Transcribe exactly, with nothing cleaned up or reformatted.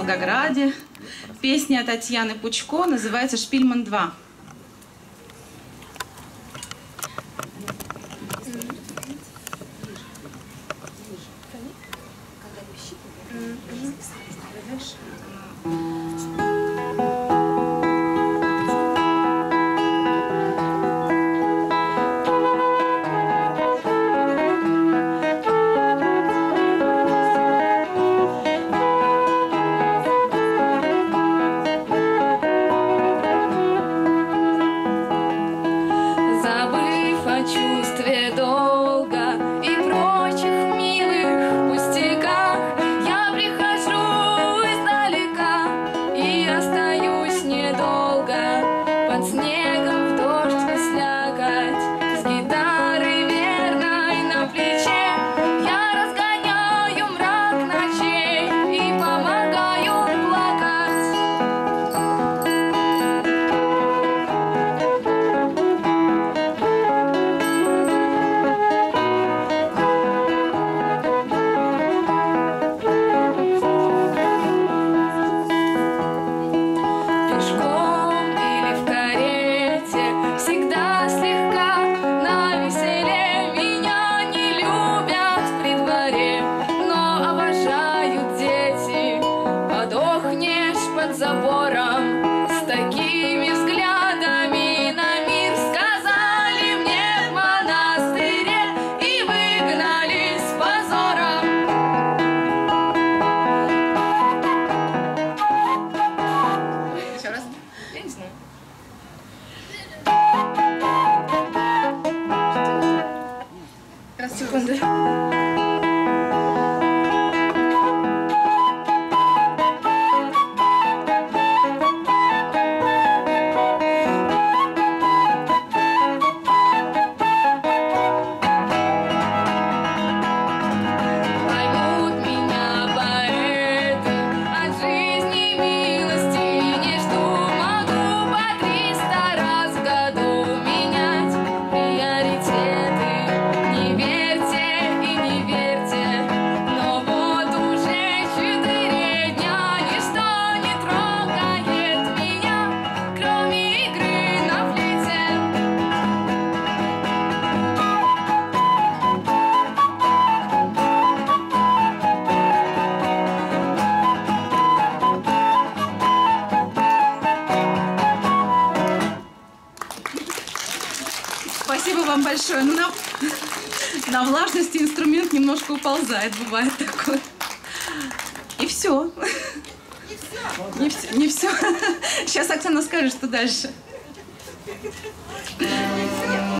Волгограде. Песня Татьяны Пучко называется «Шпильман два». Чувстве долга и прочих милых пустяках я прихожу издалека и остаюсь недолго под снегом в дождь и слякоть. С гитарой верной на плече я разгоняю мрак ночей и помогаю плакать. Под забором с такими взглядами на мир сказали мне в монастыре и выгнали с позором. Еще раз. Я не знаю. Раз, секунду. Спасибо вам большое. Ну, на, на влажности инструмент немножко уползает, бывает такое. И все. Не все. Не все. Сейчас Оксана скажет, что дальше.